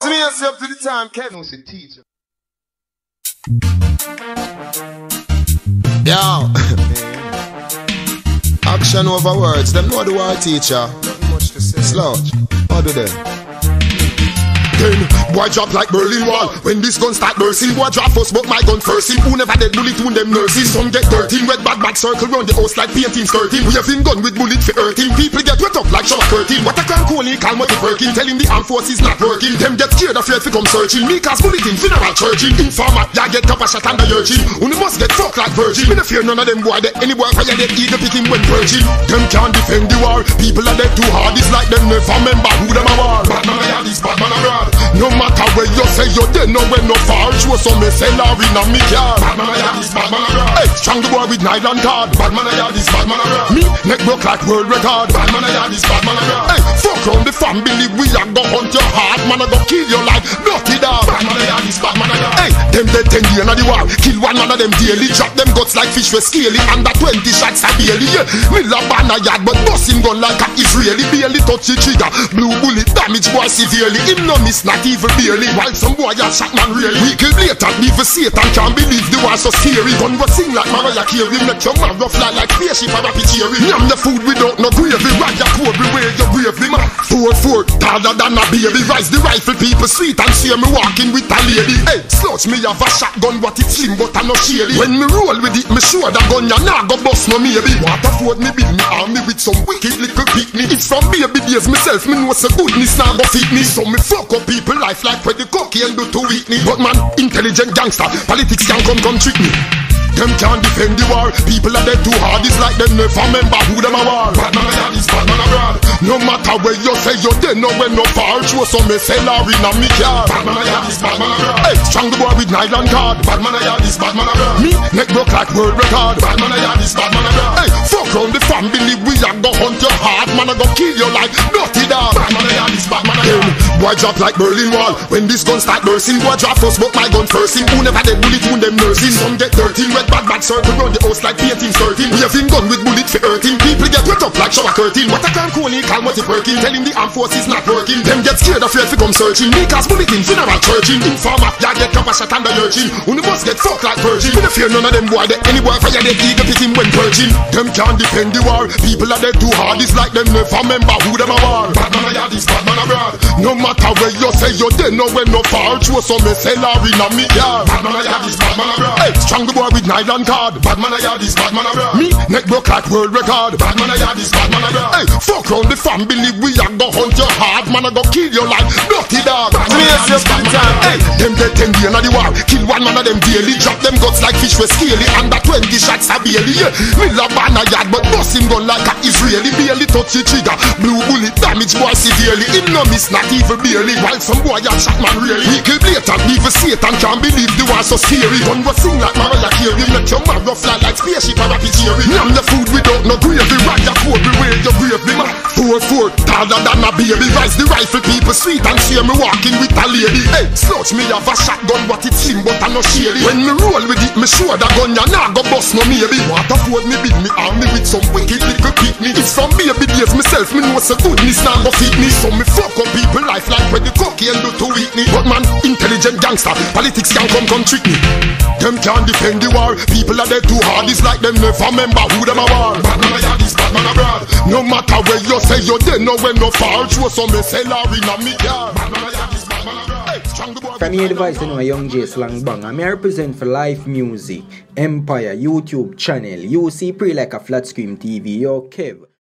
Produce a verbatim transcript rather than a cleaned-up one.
Smears up to the time, Kevin was a teacher. Yo. Action over words, them know the word teacher. Nothing much to say. Slouch. How do they? Then, boy drop like Berlin Wall. When this gun start bursting, boy drop first, but my gun first. Him who never dead bullet wound them nursing. Some get thirteen, red bad bad circle round the house like painting skirting. We have been gun with bullet for hurting. People get wet up like shower curtain. What a can call him, calm what he working. Telling the armed forces not working. Them get scared afraid to come searching. Me cause bullet in funeral churching. Informer, ya get cover shot under urging. Who must get fucked like virgin. Me no fear none of them boy. They any boy fire dead eagle pick him when virgin. Them can't defend the war. People are dead too hard. It's like them never remember who them a war. Bad man a yard, this bad man a broad. No matter where you say you're dead, no when no far. Show some me say Larry na me car. Bad man a yard, this bad man a broad. Hey, strong the boy with nylon card. Bad man a yard, this bad man a broad. Me neck broke like world record. Bad man a yard, this bad man a broad. Hey, fuck round the family, we a go hunt your heart. Man a go kill your life, bloody dog. Bad man a yard, this bad man a broad. Hey, them dead ten years na the war. Kill one man of them daily. Drop them guts like fish with scaly. Under twenty shots a daily. Yeah, me love ban a yard, but bust him gun like a Israeli. Barely touch the trigger. Blue bullet damage boy severely. Him no miss, not even barely. While some boy a shot man really. We kill blatant, leave a Satan. Can't believe the war so scary. Gun was sing like Mariah Carey. Make your man rough fly like spaceship or rapid cherry. Yam the food without no gravy. Ride your cobra where you bravely man. Four four, taller than a baby. Rise the rifle people sweet and see me walking with a lady. Hey, slouch me have a shotgun but it's slim but I no shady. When me roll with it, me sure that gun ya nah go bust no maybe. Waterford me build me army with some wicked little picnic. It's from baby days myself, me know so goodness nah go fit me. So me fuck up people life like where the cocky and do to weak me. But man, intelligent gangster, politics can come come trick me. Them can't defend the war. People are dead too hard. It's like them never remember who them a war. Bad man a yard, this bad man a broad. No matter where you say you're dead, no when no far. Show some me say Larry na me car. Bad man a yard, this bad man a broad. Hey, strong the boy with nylon card. Bad man a yard, this bad man a broad. Me neck broke like world record. Bad man a yard, this bad man a broad. Hey, fuck round the family, we a go hunt your heart. Man a go kill you like bloody dog. Bad man a yard, this bad man a broad. Boy drop like Berlin Wall. When this gun start bursting, boy drop first, but my gun first. Him who never dead bullet wound them nursing. Some get thirteen, red bad bad circle round the house like painting skirting. We have been gun with bullet for hurting. People get wet up like shower curtain. What a can call him, calm what he working. Telling the armed forces not working. Them get scared afraid to come searching. Me cause bullet in funeral churching. Informer, ya get cover shot under urging. Who must get fucked like virgin. We no fear none of them boy. They any boy fire dead eagle pick him when purging. Them can't defend the war. People are dead too hard. It's like them never remember who them a war. Bad man a yard, this bad man a broad. No matter where you say you're dead, no when no far. Show some me say Larry na me car. Bad man a yard, this bad man a broad. Hey, strong the boy with nylon card. Bad man a yard, this bad man a broad. Me neck broke like world record. Bad man a yard, this bad man a broad. Hey, fuck round the family, we a go hunt your heart. Man a go kill you like bloody dog. Bad man a yard, this bad man a broad. Hey, them dead ten years na the war. Kill one man of them daily. Drop them guts like fish with scaly. Under twenty shots a daily. Yeah, me love ban a yard, but bust him gun like a Israeli. Barely touch the trigger. Blue bullet damage boy severely. Him no miss, not even barely. While some boy a shot man really. We kill blatant, leave a Satan. Can't believe the war so scary. Gun was sing like Mariah Carey. Make your man rough fly like spaceship or rapid cherry. Yam the food without no gravy. Ride your cobra where you bravely man. Four four, taller than a baby. Rise the rifle people sweet and see me walking with a lady. Hey, slouch me have a shotgun but it's slim but I no shady. When me roll with it, me sure that gun ya nah go bust no maybe. Waterford me build me army with some wicked little picnic. It's from baby days myself, me know so goodness nah go fit me. So me fuck up people life like where the cocky and do to weak me. But man, intelligent gangster, politics can come come trick me. Them can't defend the war. People are dead too hard. It's like them never remember who them a war. Bad man a yard, this bad man a broad. No matter where you say you're dead, no when no far. Show some me say Larry na me car. Bad man a yard, this bad man a broad. Hey, strong the boy. From your device, you know, Young J Slang Bang. I'm here represent for Life Music, Empire, YouTube channel. You see, pre like a flat screen T V. Yo, Kev.